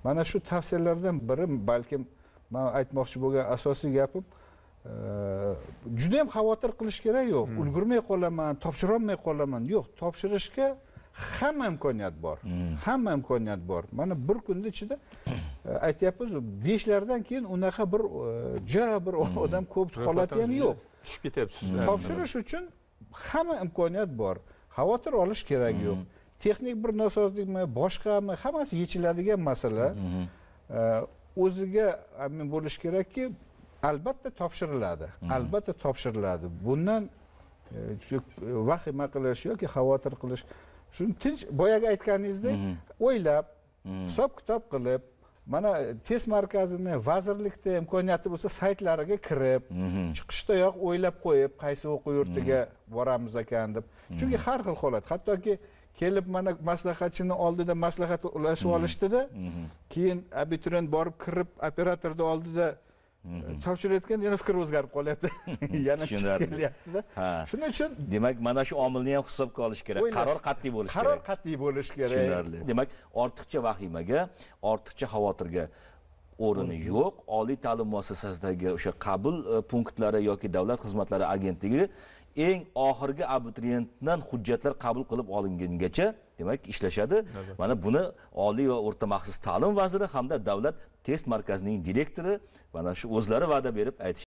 Mana shu tavsiyalardan biri, balkim men aytmoqchi bo'lgan asosiy gapim, juda ham xavotir qilish kerak yo'q. Ulgurmay qolaman, topshira olmay qolaman. Yo'q, topshirishga hamma imkoniyat bor. Hamma imkoniyat bor. Mana bir kunda ichida aytyapmiz, 5 lardan keyin unaqa bir bir odam ko'p holati ham yo'q. Tushib ketyapsiz. Topshirish uchun hamma imkoniyat bor. Xavotir olish kerak yo'q. Texnik bir nosozlikmi, boshqami, hammasi yechiladigan masala. O'ziga amin bo'lish kerakki, albatta topshiriladi. Albatta topshiriladi. Bundan vahima qilish yoki xavotir qilish, shuni tinch boyaga aytganingizdek, o'ylab, hisob-kitob qilib, mana test markazini vazirlikda imkoniyati bo'lsa saytlariga kirib, chiqishdayoq o'ylab qo'yib, qaysi o'quv yurtiga boramiz ekan deb. Chunki har xil holat, hattoki kelib mana maslahatchini oldida maslahat ulashib olishdida, keyin abituriyent borib kirib operatorning oldida topshirayotganda yana fikr o'zgarib qolyapti. Yana chiqyapti-da. Shuning uchun demak, mana shu omilni ham hisobga olish kerak. Qaror qat'iy bo'lishi kerak. Qaror qat'iy bo'lishi kerak. Demak, ortiqcha vahimaga, ortiqcha xavotirga o'rni yo'q. Oliy ta'lim muassasasidagi o'sha qabul punktlari yoki davlat xizmatlari agentligi eng oxirgi abituriyentdan hujjatlar qabul qilib olingungacha demak ishlashadi. Mana buni Oliy va o'rta maxsus ta'lim vaziri hamda davlat test markazining direktori mana shu o'zlari va'da berib aytish